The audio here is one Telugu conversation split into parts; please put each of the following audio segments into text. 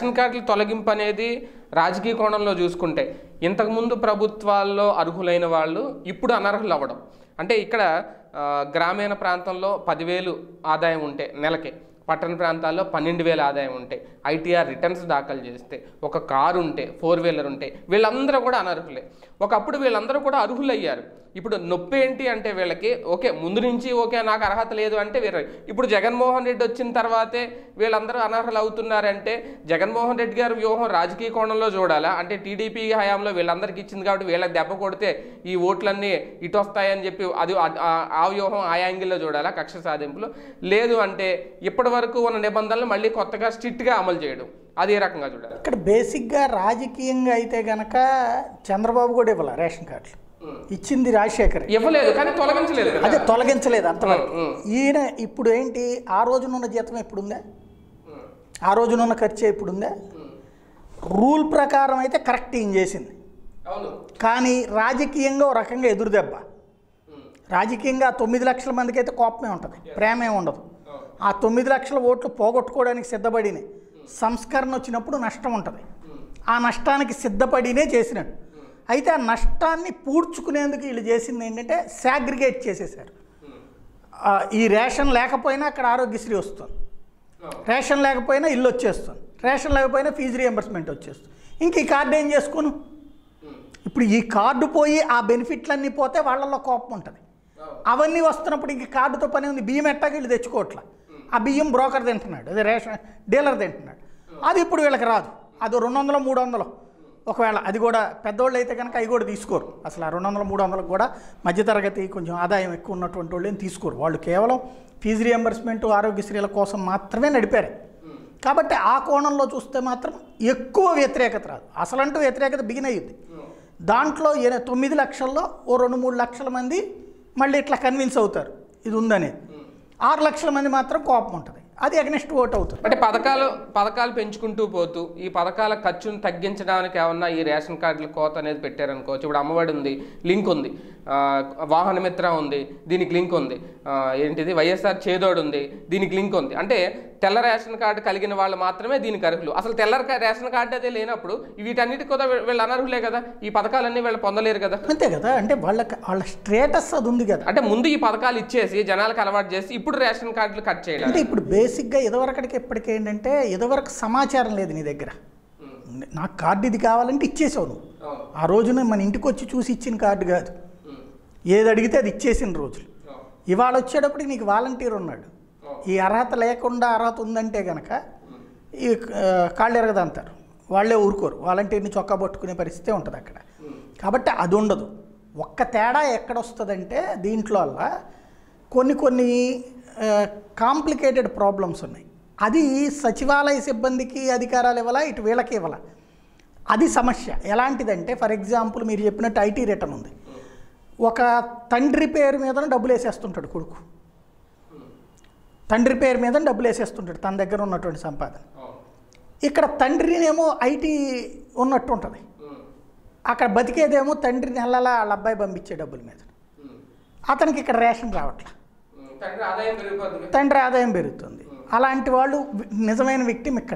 రేషన్ కార్డుల తొలగింపు అనేది రాజకీయ కోణంలో చూసుకుంటే ఇంతకుముందు ప్రభుత్వాల్లో అర్హులైన వాళ్ళు ఇప్పుడు అనర్హులు అవ్వడం. అంటే ఇక్కడ గ్రామీణ ప్రాంతంలో 10,000 ఆదాయం ఉంటే నెలకి, పట్టణ ప్రాంతాల్లో 12,000 ఆదాయం ఉంటే, ఐటీఆర్ రిటర్న్స్ దాఖలు చేస్తే, ఒక కారు ఉంటే, 4-వీలర్ ఉంటే, వీళ్ళందరూ కూడా అనర్హులే. ఒకప్పుడు వీళ్ళందరూ కూడా అర్హులయ్యారు. ఇప్పుడు నొప్పి ఏంటి అంటే వీళ్ళకి ఓకే ముందు నుంచి ఓకే నాకు అర్హత లేదు అంటే వీరు ఇప్పుడు జగన్మోహన్ రెడ్డి వచ్చిన తర్వాతే వీళ్ళందరూ అనర్హులు అవుతున్నారంటే జగన్మోహన్ రెడ్డి గారి వ్యూహం రాజకీయ కోణంలో చూడాలా? అంటే టీడీపీ హయాంలో వీళ్ళందరికీ ఇచ్చింది కాబట్టి వీళ్ళకి దెబ్బ కొడితే ఈ ఓట్లన్నీ ఇటు వస్తాయని చెప్పి అది ఆ వ్యూహం ఆ యాంగిల్లో చూడాలా కక్ష సాధింపులు? లేదు అంటే ఇప్పటి వరకు ఉన్న నిబంధనలు మళ్ళీ కొత్తగా స్ట్రిక్ట్గా అమలు చేయడం, అది ఏ రకంగా చూడాలి? ఇక్కడ బేసిక్గా రాజకీయంగా అయితే కనుక చంద్రబాబు కూడా ఇవ్వాలి రేషన్ కార్డులు, ఇచ్చింది రాజశేఖర్, ఇవ్వలేదు కానీ తొలగించలేదు. అదే తొలగించలేదు అంతవరకు. ఈయన ఇప్పుడు ఏంటి, ఆ రోజునున్న జీతం ఎప్పుడుందా, ఆ రోజునున్న ఖర్చు ఎప్పుడుందా? రూల్ ప్రకారం అయితే కరెక్ట్ ఏం చేసింది, కానీ రాజకీయంగా ఒక రకంగా ఎదురుదెబ్బ. రాజకీయంగా 9 లక్షల మందికి అయితే కోపమే ఉంటుంది, ప్రేమే ఉండదు. ఆ 9 లక్షల ఓట్లు పోగొట్టుకోవడానికి సిద్ధపడినే సంస్కరణ వచ్చినప్పుడు నష్టం ఉంటుంది, ఆ నష్టానికి సిద్ధపడినే చేసినట్టు. అయితే ఆ నష్టాన్ని పూడ్చుకునేందుకు వీళ్ళు చేసింది ఏంటంటే సాగ్రిగేట్ చేసేసారు. ఈ రేషన్ లేకపోయినా అక్కడ ఆరోగ్యశ్రీ వస్తుంది, రేషన్ లేకపోయినా ఇల్లు వచ్చేస్తుంది, రేషన్ లేకపోయినా ఫీజు రియంబర్స్మెంట్ వచ్చేస్తుంది. ఇంక ఈ కార్డు ఏం చేసుకోను? ఇప్పుడు ఈ కార్డు పోయి ఆ బెనిఫిట్లన్నీ పోతే వాళ్ళల్లో కోపం ఉంటుంది. అవన్నీ వస్తున్నప్పుడు ఇంక కార్డుతో పని ఉంది. బియ్యం ఎట్టాకి వీళ్ళు తెచ్చుకోవట్లా, ఆ బియ్యం బ్రోకర్ తింటున్నాడు, అదే రేషన్ డీలర్ తింటున్నాడు. అది ఇప్పుడు వీళ్ళకి రాదు, అది 200-300. ఒకవేళ అది కూడా పెద్దవాళ్ళు అయితే కనుక అవి కూడా తీసుకోరు. అసలు ఆ 200-300 కూడా మధ్యతరగతి కొంచెం ఆదాయం ఎక్కువ ఉన్నటువంటి వాళ్ళు ఏం తీసుకోరు. వాళ్ళు కేవలం ఫీజు రియంబర్స్మెంట్ ఆరోగ్యశ్రీల కోసం మాత్రమే నడిపారు. కాబట్టి ఆ కోణంలో చూస్తే మాత్రం ఎక్కువ వ్యతిరేకత రాదు. అసలంటూ వ్యతిరేకత బిగిన్ అయ్యింది. దాంట్లో 9 లక్షల్లో ఓ 2-3 లక్షల మంది మళ్ళీ ఇట్లా కన్విన్స్ అవుతారు ఇది ఉందనేది. 6 లక్షల మంది మాత్రం కోపం ఉంటుంది, అది అగెనిస్ట్ ఓట్ అవుతుంది. అంటే పథకాలు పెంచుకుంటూ పోతూ ఈ పథకాల ఖర్చును తగ్గించడానికి ఏమన్నా ఈ రేషన్ కార్డుల కోత అనేది పెట్టారనుకోవచ్చు. ఇప్పుడు అమ్మఒడి ఉంది, లింక్ ఉంది, వాహన మిత్ర ఉంది, దీనికి లింక్ ఉంది, ఏంటిది వైఎస్ఆర్ చేదోడు ఉంది, దీనికి లింక్ ఉంది. అంటే తెల్ల రేషన్ కార్డు కలిగిన వాళ్ళు మాత్రమే దీనికి అర్హులు. అసలు తెల్ల రేషన్ కార్డు అదే లేనప్పుడు వీటన్నిటి కూడా వీళ్ళు అనర్హులే కదా, ఈ పథకాలన్నీ వీళ్ళు పొందలేరు కదా. అంతే కదా, అంటే వాళ్ళ స్టేటస్ అది ఉంది కదా. అంటే ముందు ఈ పథకాలు ఇచ్చేసి జనాలకు అలవాటు చేసి ఇప్పుడు రేషన్ కార్డులు కట్ చేయాలి. అంటే ఇప్పుడు బేసిక్గా ఇదివరకటికి ఎప్పటికీ ఏంటంటే ఇదివరకు సమాచారం లేదు నీ దగ్గర, నాకు కార్డు ఇది కావాలంటే ఇచ్చేసావు నువ్వు. ఆ రోజున మన ఇంటికి వచ్చి చూసి ఇచ్చిన కార్డు కాదు, ఏది అడిగితే అది ఇచ్చేసిన రోజులు. ఇవాళ వచ్చేటప్పటికి నీకు వాలంటీర్ ఉన్నాడు, ఈ అర్హత లేకుండా అర్హత ఉందంటే కనుక ఈ కాళ్ళు ఎరగదంటారు, వాళ్ళే ఊరుకోరు, వాలంటీర్ని చొక్కా పట్టుకునే పరిస్థితి ఉంటుంది అక్కడ. కాబట్టి అది ఉండదు. ఒక్క తేడా ఎక్కడొస్తుందంటే దీంట్లో వల్ల కొన్ని కాంప్లికేటెడ్ ప్రాబ్లమ్స్ ఉన్నాయి. అది సచివాలయ సిబ్బందికి అధికారాలు ఇవ్వాలా, ఇటు వీళ్ళకి ఇవ్వాలా, అది సమస్య. ఎలాంటిదంటే ఫర్ ఎగ్జాంపుల్ మీరు చెప్పినట్టు ఐటీ రిటర్న్ ఉంది. ఒక తండ్రి పేరు మీద డబ్బులు వేసేస్తుంటాడు కొడుకు, తండ్రి పేరు మీద డబ్బులు వేసేస్తుంటాడు తన దగ్గర ఉన్నటువంటి సంపాదన. ఇక్కడ తండ్రినేమో ఐటీ ఉన్నట్టు ఉంటుంది, అక్కడ బతికేదేమో తండ్రి నెలలా వాళ్ళ అబ్బాయి పంపించే డబ్బుల మీద. అతనికి ఇక్కడ రేషన్ రావట్లా, తండ్రి ఆదాయం పెరుగుతుంది. అలాంటి వాళ్ళు నిజమైన విక్టిమ్ ఇక్కడ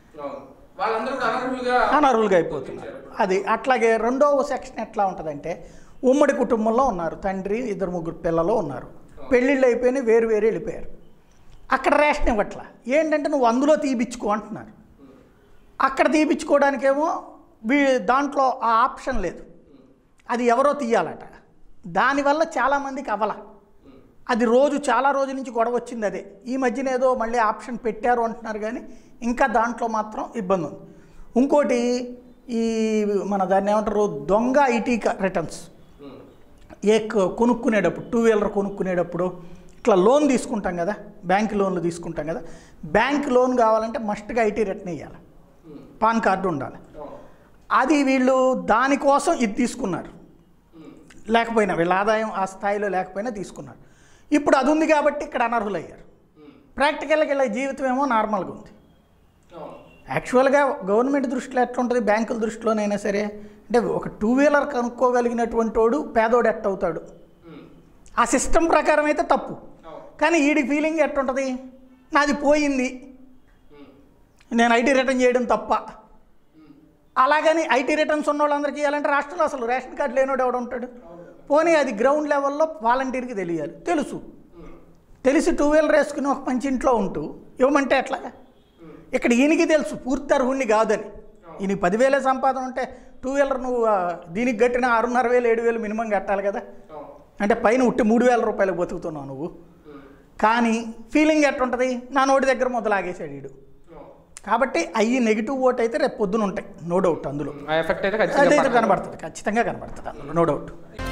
అనర్హులుగా అయిపోతున్నారు. అది అట్లాగే రెండవ సెక్షన్ ఎట్లా ఉంటుందంటే ఉమ్మడి కుటుంబంలో ఉన్నారు, తండ్రి 2-3 పిల్లలు ఉన్నారు, పెళ్ళిళ్ళు అయిపోయినాయి, వేరు వెళ్ళిపోయారు, అక్కడ రేషన్ ఇవ్వట్లా. ఏంటంటే నువ్వు అందులో తీపిచ్చుకో అంటున్నారు. అక్కడ తీపిచ్చుకోవడానికేమో దాంట్లో ఆ ఆప్షన్ లేదు, అది ఎవరో తీయాలట. దానివల్ల చాలామందికి అవ్వాల. అది చాలా రోజుల నుంచి గొడవ వచ్చింది. అదే ఈ మధ్యన ఏదో మళ్ళీ ఆప్షన్ పెట్టారు అంటున్నారు, కానీ ఇంకా దాంట్లో మాత్రం ఇబ్బంది ఉంది. ఇంకోటి ఈ మన దాన్ని ఏమంటారు, దొంగ ఐటీ రిటర్న్స్. కొనుక్కునేటప్పుడు 2-వీలర్ కొనుక్కునేటప్పుడు ఇట్లా లోన్ తీసుకుంటాం కదా, బ్యాంక్ లోన్లు తీసుకుంటాం కదా, బ్యాంక్ లోన్ కావాలంటే మస్ట్గా ఐటీ రిటర్న్ ఇవ్వాలి, పాన్ కార్డు ఉండాలి. అది వీళ్ళు దానికోసం ఇది తీసుకున్నారు, లేకపోయినా వీళ్ళ ఆదాయం ఆ స్థాయిలో లేకపోయినా తీసుకున్నారు. ఇప్పుడు అది ఉంది కాబట్టి ఇక్కడ అనర్హులయ్యారు. ప్రాక్టికల్గా వీళ్ళ జీవితం ఏమో నార్మల్గా ఉంది. యాక్చువల్గా గవర్నమెంట్ దృష్టిలో ఎట్లా ఉంటుంది, బ్యాంకుల దృష్టిలోనైనా సరే, అంటే ఒక 2-వీలర్ కనుక్కోగలిగినటువంటి వాడు పేదోడు ఎట్ట అవుతాడు, ఆ సిస్టమ్ ప్రకారం అయితే తప్పు. కానీ వీడి ఫీలింగ్ ఎట్టుంటుంది, నాది పోయింది, నేను ఐటీ రిటర్న్ చేయడం తప్ప. అలాగని ఐటీ రిటర్న్స్ ఉన్న వాళ్ళందరికీ ఇవ్వాలంటే రాష్ట్రంలో అసలు రేషన్ కార్డు లేనోడు ఎవడు ఉంటాడు? పోనీ అది గ్రౌండ్ లెవెల్లో వాలంటీర్కి తెలియాలి. తెలిసి 2 వీలర్ వేసుకుని ఒక మంచి ఇంట్లో ఉంటూ ఇవ్వమంటే ఎట్లాగా? ఇక్కడ ఈయనకి తెలుసు పూర్తి అర్హుణ్ణి కాదని. ఈయనకి 10,000 సంపాదన ఉంటే 2 వీలర్ నువ్వు దీనికి కట్టిన 6,500 7,000 మినిమం కట్టాలి కదా. అంటే పైన ఉట్టి 3,000 రూపాయలకు బతుకుతున్నావు నువ్వు. కానీ ఫీలింగ్ ఎట్టుంటుంది? నా నోటి దగ్గర మొదలాగేసాడు వీడు. కాబట్టి అవి నెగిటివ్ ఓట్ అయితే రేపు పొద్దున ఉంటాయి, నో డౌట్. అందులో ఎఫెక్ట్ అయితే ఖచ్చితంగా కనబడుతుంది అందులో, నో డౌట్.